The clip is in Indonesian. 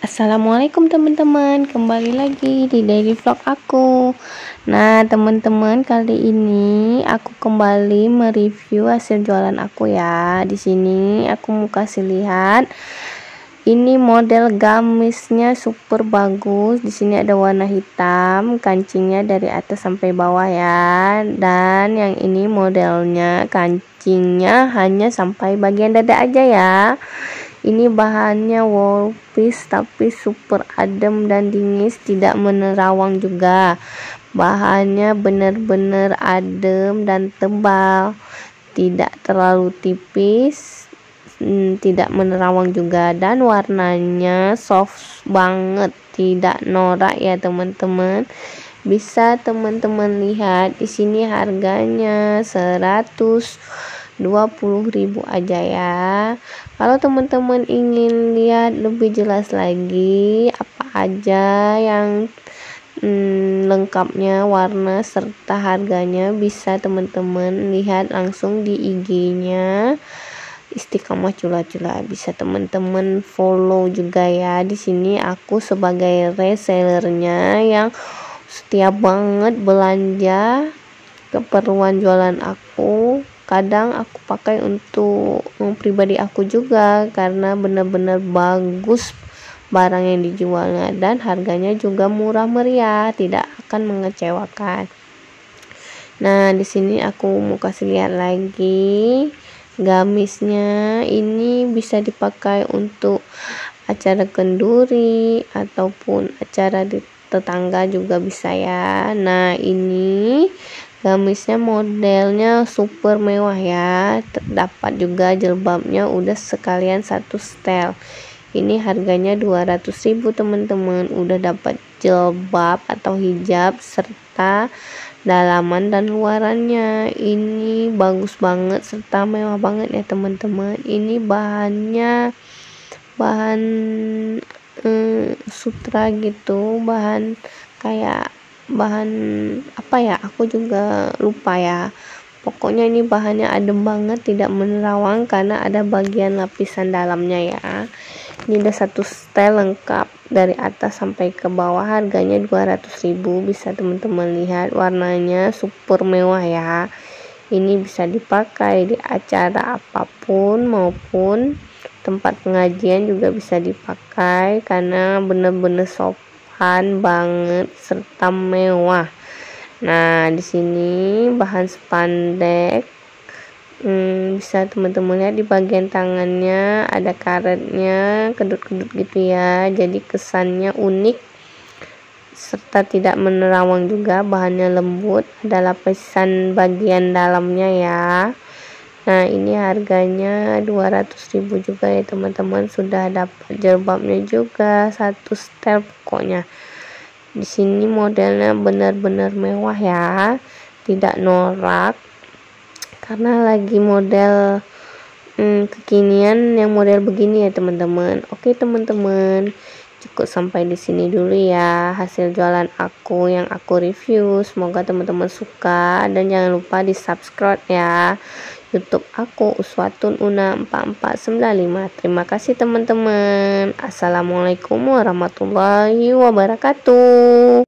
Assalamualaikum teman-teman, kembali lagi di daily vlog aku. Nah teman-teman, kali ini aku kembali mereview hasil jualan aku ya. Di sini aku mau kasih lihat, ini model gamisnya super bagus. Di sini ada warna hitam, kancingnya dari atas sampai bawah ya. Dan yang ini modelnya kancingnya hanya sampai bagian dada aja ya. Ini bahannya wool piece tapi super adem dan dingin, tidak menerawang juga. Bahannya benar-benar adem dan tebal, tidak terlalu tipis, tidak menerawang juga, dan warnanya soft banget, tidak norak ya teman-teman. Bisa teman-teman lihat di sini harganya 120.000 aja ya. Kalau teman-teman ingin lihat lebih jelas lagi apa aja yang lengkapnya, warna serta harganya, bisa teman-teman lihat langsung di IG-nya Istiqomah Cula-Cula. Bisa teman-teman follow juga ya. Di sini aku sebagai resellernya yang setiap banget belanja keperluan jualan aku. Kadang aku pakai untuk pribadi aku juga, karena benar-benar bagus barang yang dijualnya dan harganya juga murah meriah, tidak akan mengecewakan. Nah di sini aku mau kasih lihat lagi gamisnya. Ini bisa dipakai untuk acara kenduri ataupun acara di tetangga juga bisa ya. Nah ini gamisnya modelnya super mewah ya. Terdapat juga jilbabnya, udah sekalian satu setel. Ini harganya 200.000 teman-teman. Udah dapat jilbab atau hijab serta dalaman dan luarannya. Ini bagus banget serta mewah banget ya teman-teman. Ini bahan sutra gitu, bahan kayak bahan apa ya, aku juga lupa ya. Pokoknya ini bahannya adem banget, tidak menerawang karena ada bagian lapisan dalamnya ya. Ini udah satu setel lengkap dari atas sampai ke bawah, harganya 200.000. Bisa teman-teman lihat warnanya super mewah ya. Ini bisa dipakai di acara apapun maupun tempat pengajian juga bisa dipakai, karena bener-bener sopan banget serta mewah. Nah di sini bahan spandek, bisa teman-teman lihat di bagian tangannya ada karetnya, kedut-kedut gitu ya, jadi kesannya unik serta tidak menerawang juga. Bahannya lembut, ada lapisan bagian dalamnya ya. Nah ini harganya 200.000 juga ya teman-teman. Sudah dapat jilbabnya juga satu setel pokoknya. Di sini modelnya benar-benar mewah ya, tidak norak, karena lagi model kekinian yang model begini ya teman-teman. Oke teman-teman, cukup sampai di sini dulu ya hasil jualan aku yang aku review. Semoga teman-teman suka, dan jangan lupa di subscribe ya YouTube aku, Uswatun Una 4495. Terima kasih teman-teman. Assalamualaikum warahmatullahi wabarakatuh.